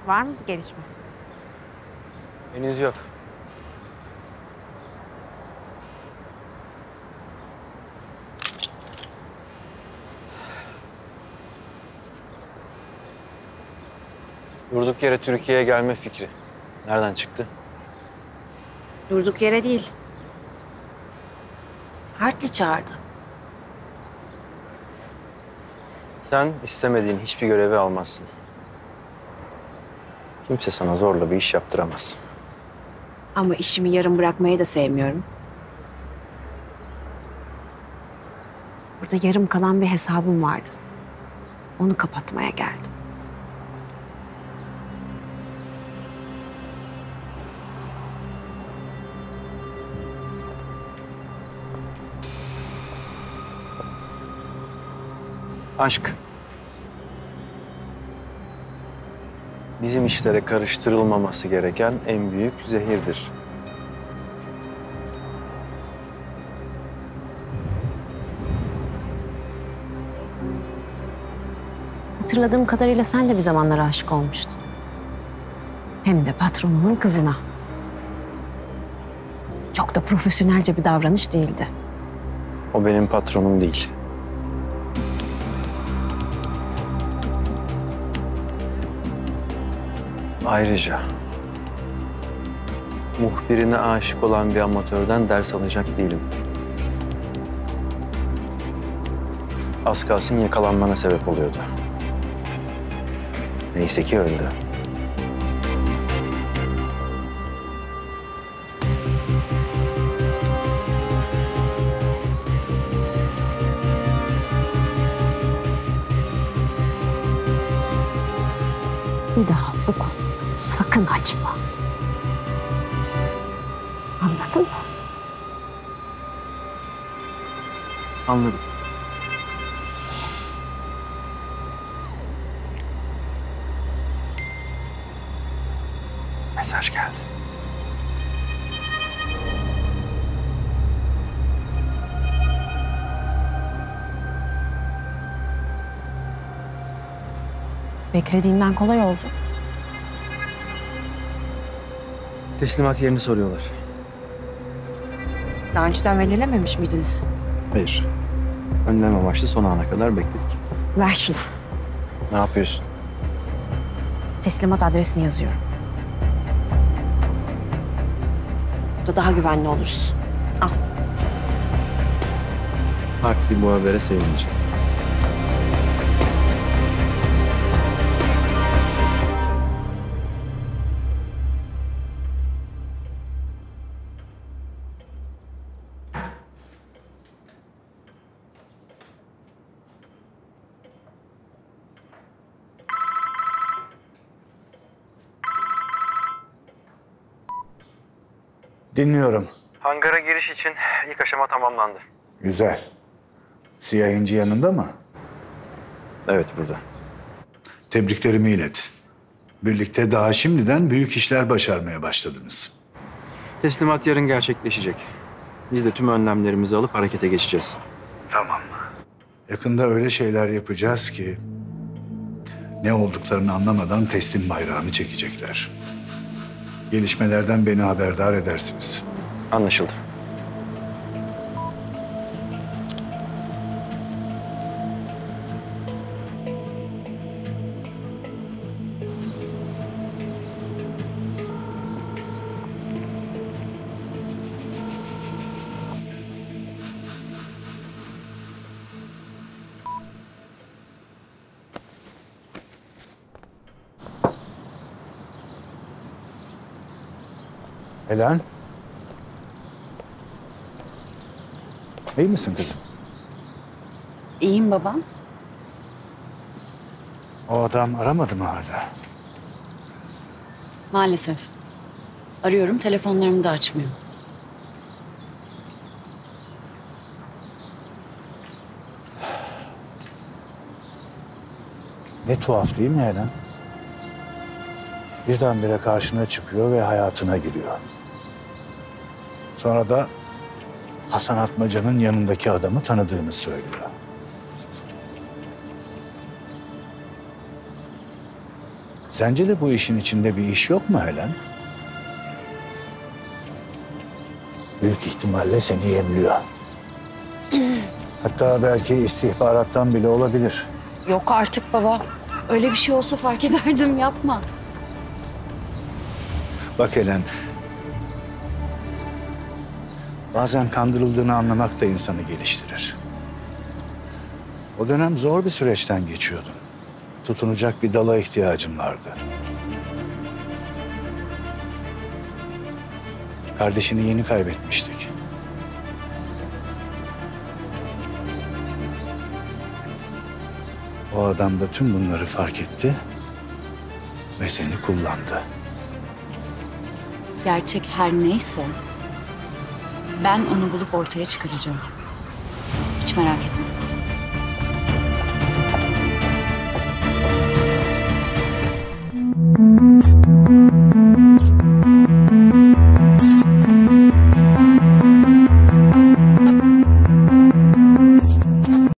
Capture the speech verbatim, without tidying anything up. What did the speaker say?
Var mı bir gelişme? Henüz yok. Durduk yere Türkiye'ye gelme fikri nereden çıktı? Durduk yere değil. Hartli çağırdı. Sen istemediğin hiçbir görevi almazsın. Kimse sana zorla bir iş yaptıramaz. Ama işimi yarım bırakmayı da sevmiyorum. Burada yarım kalan bir hesabım vardı. Onu kapatmaya geldim. Aşk. Bizim işlere karıştırılmaması gereken en büyük zehirdir. Hatırladığım kadarıyla sen de bir zamanlar aşık olmuştun. Hem de patronumun kızına. Çok da profesyonelce bir davranış değildi. O benim patronum değil. Ayrıca muhbirine aşık olan bir amatörden ders alacak değilim. Az kalsın yakalanmana sebep oluyordu. Neyse ki öldü. Bir daha bu konuyu sakın açma. Anladın mı? Anladım. Mesaj geldi. Beklediğimden kolay oldu. Teslimat yerini soruyorlar. Daha önceden belirlememiş miydiniz? Hayır. Önlem amaçlı son ana kadar bekledik. Ver şunu. Ne yapıyorsun? Teslimat adresini yazıyorum. Burada daha güvenli oluruz. Al. Hartli bu habere sevinecek. Dinliyorum. Hangara giriş için ilk aşama tamamlandı. Güzel. Siyah İnci yanında mı? Evet, burada. Tebriklerimi ilet. Birlikte daha şimdiden büyük işler başarmaya başladınız. Teslimat yarın gerçekleşecek. Biz de tüm önlemlerimizi alıp harekete geçeceğiz. Tamam. Yakında öyle şeyler yapacağız ki ne olduklarını anlamadan teslim bayrağını çekecekler. Gelişmelerden beni haberdar edersiniz. Anlaşıldı. Helen. İyi misin kızım? İyiyim babam. O adam aramadı mı hala? Maalesef. Arıyorum, telefonlarımı da açmıyor. Ne tuhaf değil mi Helen? Birdenbire karşına çıkıyor ve hayatına giriyor. Sonra da Hasan Atmaca'nın yanındaki adamı tanıdığını söylüyor. Sence de bu işin içinde bir iş yok mu Helen? Büyük ihtimalle seni yemliyor. Hatta belki istihbarattan bile olabilir. Yok artık baba. Öyle bir şey olsa fark ederdim, yapma. Bak Helen, bazen kandırıldığını anlamak da insanı geliştirir. O dönem zor bir süreçten geçiyordum. Tutunacak bir dala ihtiyacım vardı. Kardeşini yeni kaybetmiştik. O adam da tüm bunları fark etti ve seni kullandı. Gerçek her neyse ben onu bulup ortaya çıkaracağım. Hiç merak etme.